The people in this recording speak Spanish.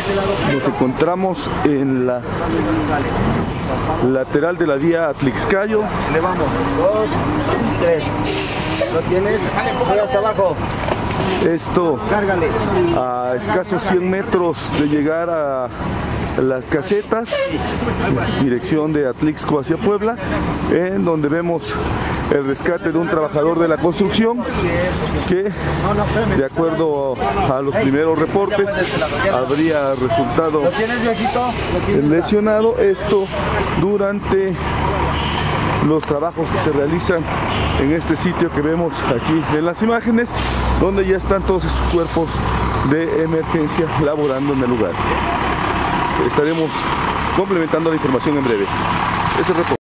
Nos encontramos en la lateral de la vía Atlixcayo. Le vamos, 2, 3. ¿Lo tienes? Voy hasta abajo. Esto Cárgale. a escasos 100 metros de llegar a las casetas, dirección de Atlixco hacia Puebla, en donde vemos el rescate de un trabajador de la construcción que, de acuerdo a los primeros reportes, habría resultado ¿Lo tienes, viejito? lesionado. Esto durante los trabajos que se realizan en este sitio que vemos aquí en las imágenes, donde ya están todos estos cuerpos de emergencia laborando en el lugar. Estaremos complementando la información en breve. Ese reporte.